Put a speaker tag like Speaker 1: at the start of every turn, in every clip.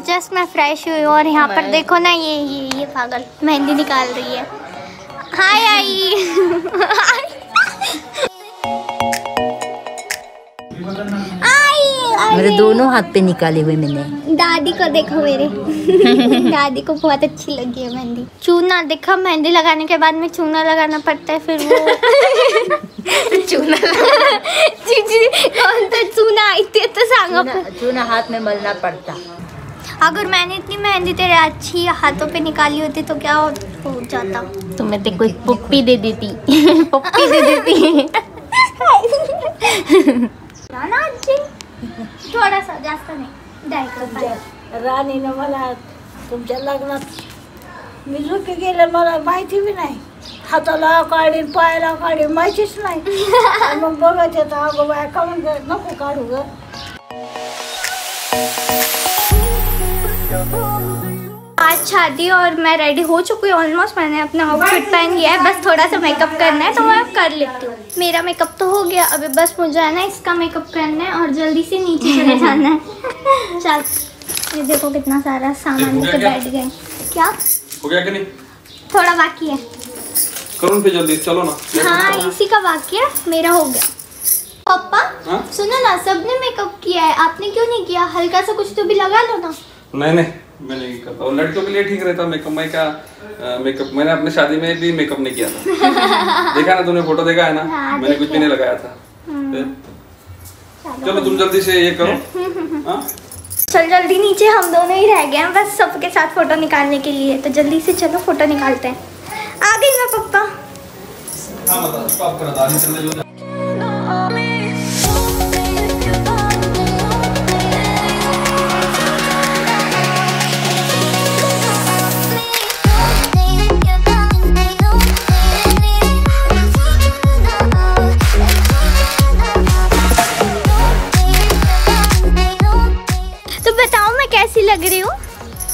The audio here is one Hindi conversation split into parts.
Speaker 1: जस्ट मैं फ्रेश हुई हूँ और यहाँ पर देखो ना ये पागल मेहंदी निकाल रही है। हाय आई
Speaker 2: मेरे दोनों हाथ पे निकाले हुए मैंने।
Speaker 1: दादी को देखो मेरे दादी को बहुत अच्छी लगी है मेहंदी। चूना देखा, मेहंदी लगाने के बाद में चूना लगाना पड़ता है फिर वो चूना कौन सा चूना आई थी तो सांगा
Speaker 2: चूना हाथ में मलना पड़ता।
Speaker 1: अगर मैंने इतनी मेहंदी तेरे अच्छी हाथों पे निकाली होती तो क्या हो जाता।
Speaker 2: तुम्हें तो कोई पुप्पी दे देती पुप्पी दे देती
Speaker 1: ना जी थोडासा जास्त नाही द्यायचं।
Speaker 3: राणीनं मला तुमच्या लग्नात मी झोपी गेले, मला माहिती बी नाही, हाताला काढी पायाला काढी माहितीच नाही। मग बघत येतं अगं बाय काढून नको काढू ग।
Speaker 1: आज शादी और मैं रेडी हो चुकी हूँ ऑलमोस्ट। मैंने अपना आउटफिट पहन लिया है, बस थोड़ा सा मेकअप करना है तो मैं कर लेती हूँ। मेरा मेकअप तो हो गया, अभी बस मुझे है ना इसका मेकअप करना है और जल्दी से नीचे चले जाना है। चल ये देखो कितना सारा सामान लेके बैठ गए। क्या
Speaker 4: हो गया कि नहीं?
Speaker 1: थोड़ा बाकी है।
Speaker 4: करूँ फिर जल्दी, चलो ना।
Speaker 1: हाँ इसी का बाकी है, मेरा हो गया। पापा सुनो ना, सबने मेकअप किया है, आपने क्यों नहीं किया? हल्का सा कुछ तो भी लगा लो ना।
Speaker 4: नहीं मैं नहीं करता, और लड़कियों के लिए ठीक रहता मेकअप। मैं क्या मेकअप, मैंने अपने शादी में भी मेकअप नहीं किया था। देखा ना तूने, फोटो देखा है ना।
Speaker 1: हाँ,
Speaker 4: मैंने कुछ भी नहीं लगाया था। चलो तुम जल्दी से ये करो।
Speaker 1: चल जल्दी, नीचे हम दोनों ही रह गए हैं बस सबके साथ फोटो निकालने के लिए, तो जल्दी से चलो फोटो निकालते हैं। आ गई मैं पप्पा। तो बताओ मैं कैसी लग रही हूँ?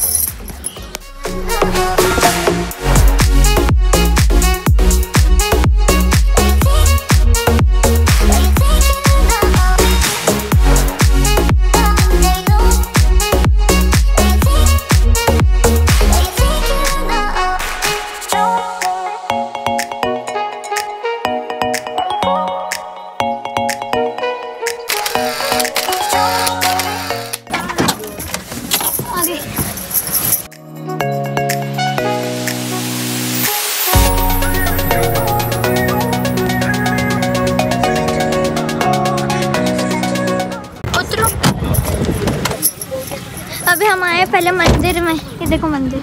Speaker 1: अभी हम आए पहले मंदिर में, ये देखो मंदिर।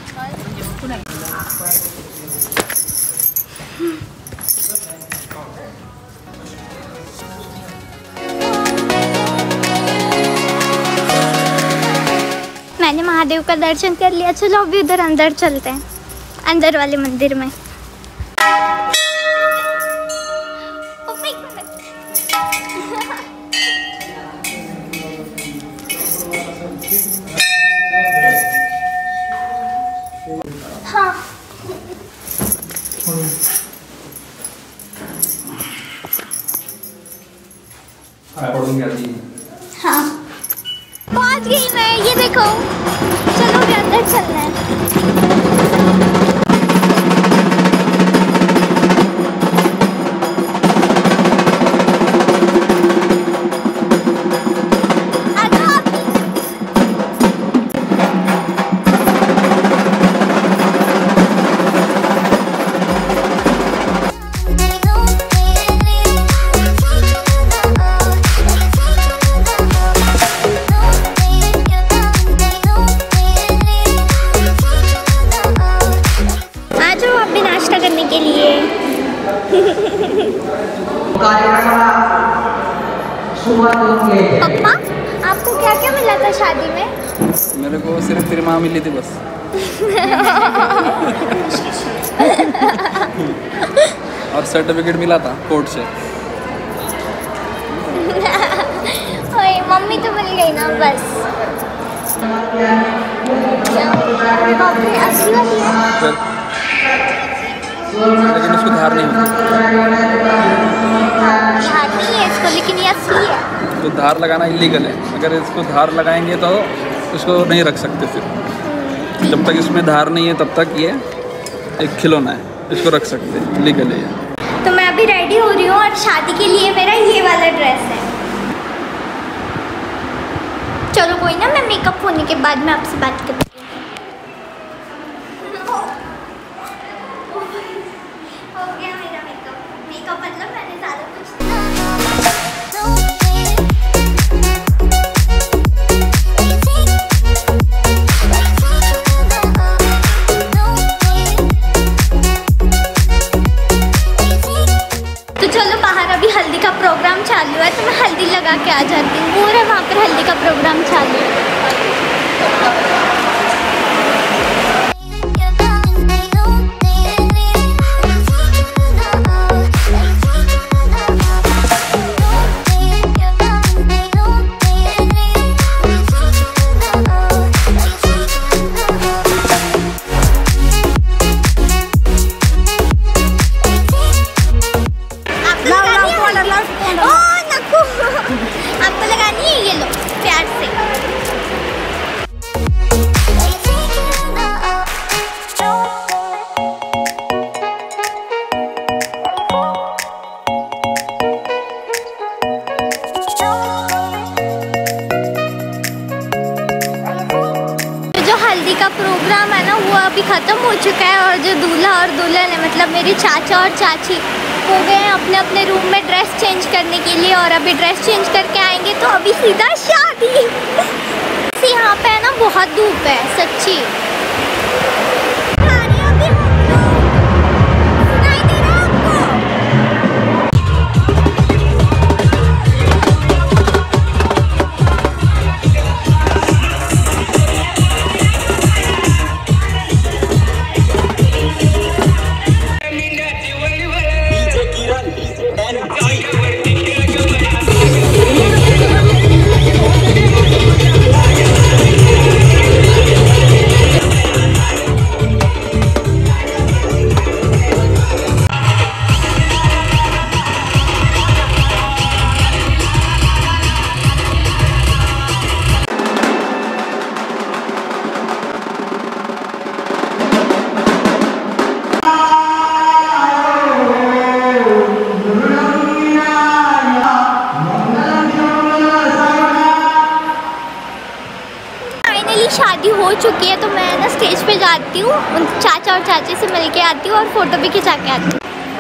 Speaker 1: मैंने महादेव का दर्शन कर लिया, चलो अभी उधर अंदर चलते हैं, अंदर वाले मंदिर में। हाँ पहुंच गई मैं, ये देखो। चलो अभी अंदर चलना है। पप्पा आपको क्या क्या मिला था शादी में?
Speaker 4: मेरे को सिर्फ तेरी माँ मिली थी बस। और सर्टिफिकेट मिला था कोर्ट से।
Speaker 1: ओए मम्मी तो मिल गई ना बस।
Speaker 4: लेकिन उसको धार नहीं होती।
Speaker 1: धार नहीं है इसको, लेकिन ये असली है।
Speaker 4: तो धार लगाना इलीगल है। अगर इसको धार लगाएंगे तो इसको नहीं रख सकते फिर। जब तक इसमें धार नहीं है तब तक ये एक खिलौना है, इसको रख सकते हैं लीगल है।
Speaker 1: तो मैं अभी रेडी हो रही हूँ और शादी के लिए मेरा ये वाला ड्रेस है। चलो कोई ना, मैं मेकअप होने के बाद मैं आपसे बात करती हूँ। हो गया मेरा मेकअप मतलब मैंने ज़्यादा कुछ हल्दी का प्रोग्राम चालू है, तो मैं हल्दी लगा के आ जाती हूँ। वो है वहाँ पर हल्दी का प्रोग्राम चालू है। आपको लगानी है, ये लो प्यार से। जो हल्दी का प्रोग्राम है ना, वो अभी ख़त्म हो चुका है और जो दूल्हा और दुल्हन है, मतलब मेरे चाचा और चाची, हो गए हैं अपने अपने रूम में ड्रेस चेंज करने के लिए। और अभी ड्रेस चेंज करके आएंगे तो अभी सीधा शादी। यहाँ पे है ना बहुत धूप है सच्ची। शादी हो चुकी है तो मैं ना स्टेज पे जाती हूँ, उन चाचा और चाची से मिल के आती हूँ और फोटो भी खिंचा के आती हूँ।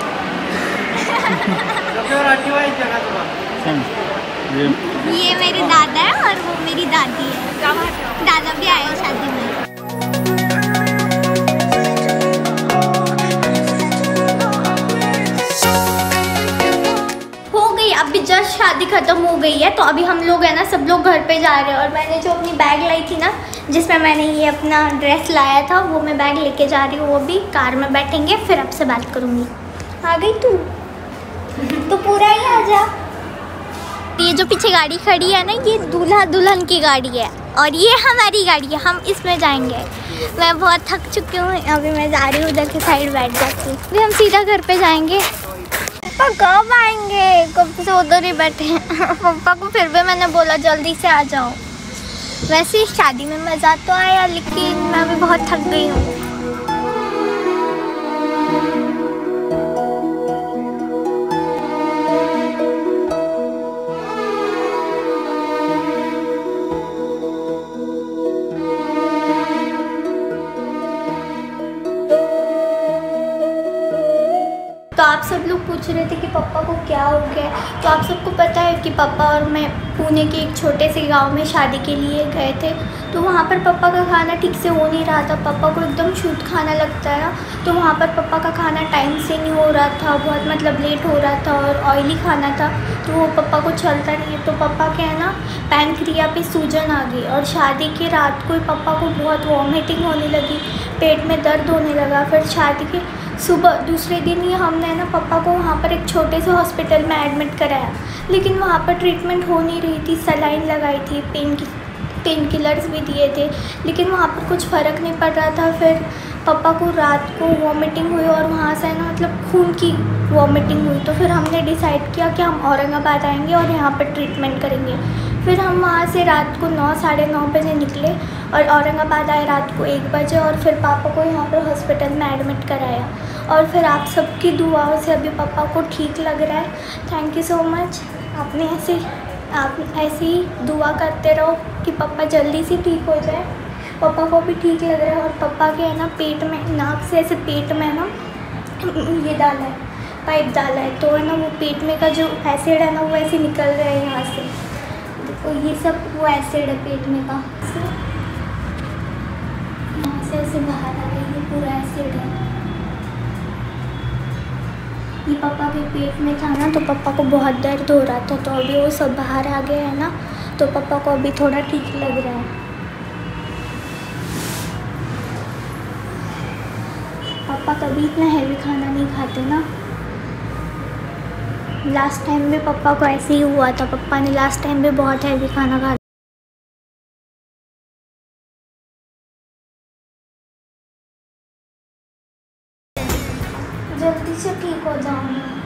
Speaker 1: ये मेरे दादा है और वो मेरी दादी है। दादा भी आए हैं शादी में। अभी जस्ट शादी खत्म हो गई है तो अभी हम लोग है ना सब लोग घर पे जा रहे हैं। और मैंने जो अपनी बैग लाई थी ना, जिसमें मैंने ये अपना ड्रेस लाया था, वो मैं बैग लेके जा रही हूँ। वो भी कार में बैठेंगे, फिर आपसे बात करूँगी। आ गई तू तो पूरा ही आ जा। ये जो पीछे गाड़ी खड़ी है ना, ये दूल्हा दुल्हन की गाड़ी है और ये हमारी गाड़ी है, हम इसमें जाएंगे। मैं बहुत थक चुकी हूँ, अभी मैं जा रही हूँ उधर की साइड बैठ जाती हूँ। अभी हम सीधा घर पे जाएंगे। पापा कब आएंगे? कब से उधर ही बैठे हैं। पापा को फिर भी मैंने बोला जल्दी से आ जाओ। वैसे शादी में मज़ा तो आया, लेकिन मैं अभी बहुत थक गई हूँ। तो आप सब लोग पूछ रहे थे कि पापा को क्या हो गया। तो आप सबको पता है कि पापा और मैं पुणे के एक छोटे से गांव में शादी के लिए गए थे। तो वहाँ पर पापा का खाना ठीक से हो नहीं रहा था। पापा को एकदम शुद्ध खाना लगता है ना, तो वहाँ पर पापा का खाना टाइम से नहीं हो रहा था, बहुत मतलब लेट हो रहा था और ऑयली खाना था, तो वो पापा को चलता नहीं है। तो पापा के है ना पैनक्रिया पे सूजन आ गई और शादी की रात को पापा को बहुत वॉमिटिंग होने लगी, पेट में दर्द होने लगा। फिर शादी के सुबह दूसरे दिन ही हमने ना पापा को वहाँ पर एक छोटे से हॉस्पिटल में एडमिट कराया, लेकिन वहाँ पर ट्रीटमेंट हो नहीं रही थी। सलाइन लगाई थी, पेन किलर्स भी दिए थे, लेकिन वहाँ पर कुछ फ़र्क नहीं पड़ रहा था। फिर पापा को रात को वॉमिटिंग हुई और वहाँ से ना मतलब खून की वॉमिटिंग हुई। तो फिर हमने डिसाइड किया कि हम औरंगाबाद आएंगे और यहाँ पर ट्रीटमेंट करेंगे। फिर हम वहाँ से रात को 9 साढ़े 9 बजे निकले और औरंगाबाद आए रात को 1 बजे, और फिर पापा को यहाँ पर हॉस्पिटल में एडमिट कराया। और फिर आप सबकी दुआओं से अभी पापा को ठीक लग रहा है। Thank you so much. आप ऐसे ही दुआ करते रहो कि पापा जल्दी से ठीक हो जाए। पापा को भी ठीक लग रहा है। और पापा के है ना पेट में, नाक से ऐसे पेट में ना ये डाला है, पाइप डाला है, तो है ना वो पेट में का जो एसिड है ना वो ऐसे निकल रहा है यहाँ से। तो ये सब वो एसिड है पेट में का, यहाँ से ऐसे बाहर आ रही है, पूरा एसिड है। ये पापा के पेट में था ना, तो पापा को बहुत दर्द हो रहा था, तो अभी वो सब बाहर आ गया है ना, तो पापा को अभी थोड़ा ठीक लग रहा है। पापा कभी इतना हैवी खाना नहीं खाते ना। लास्ट टाइम भी पापा को ऐसे ही हुआ था, पापा ने लास्ट टाइम भी बहुत हैवी खाना खाया। जल्दी से ठीक हो जाओ ना।